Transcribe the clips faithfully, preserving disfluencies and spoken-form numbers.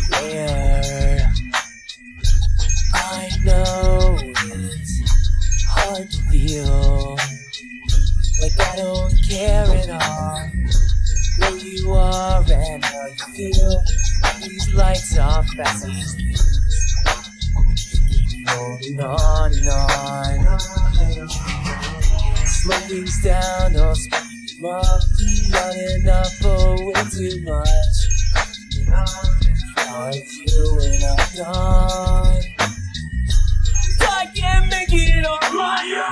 there. I know it's hard to feel like I don't care at all. Where you are and how you feel. These lights are fast as these. Holding on and on. Slow things down, don't speed them up. Not enough or way too much. Are you and I'm gone? I can't make it on my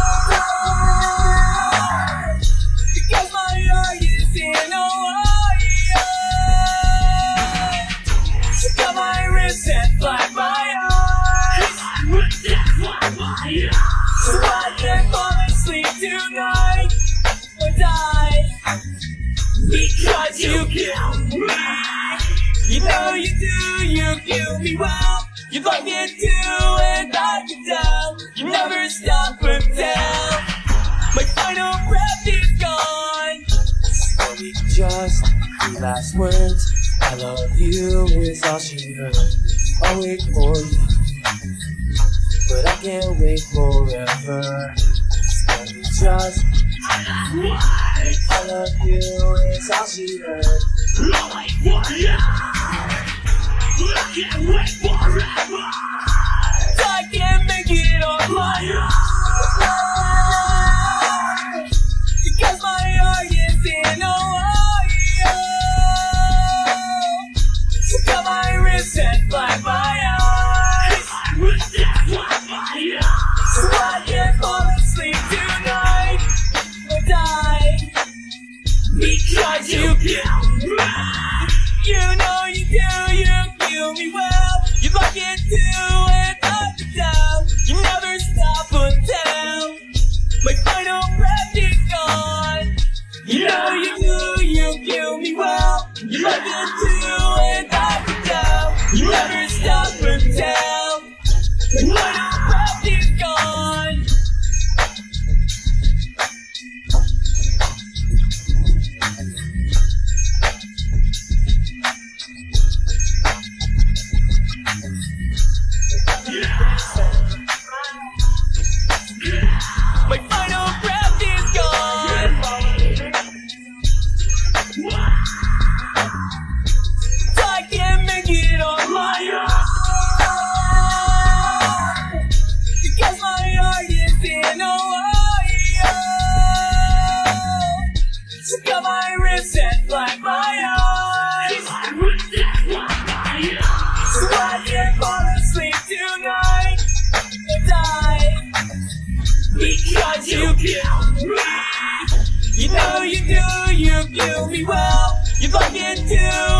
own, because my heart is in a wire. So cut my wrist and fly my eyes, so I can fall asleep tonight or die, because you kill me. You know you do, you kill me well. You like it too, and I can tell. You never stop until my final breath is gone. Slowly, just the last words. I love you is all she heard. I'll wait for you, but I can't wait forever. Slowly, just I love you is all she heard. I'll wait for you, but I can't wait forever. I can't make it on my own, because my heart is in a wire. So cut my wrist and fly my eyes, so I can fall asleep tonight or die, because you kill me. You know you do, you kill me well. You like it too, and I can tell. You never stop until my final breath is gone. You know you do, you kill me well. You like it too, and I can tell. You never stop until my final breath is gone. My final breath is gone. I can't make it on my own, because my heart is in a wire. So cut my wrist and fly my eyes, so I can fall asleep tonight or die, because you kill me. You know you do, you kill me well. You like it too,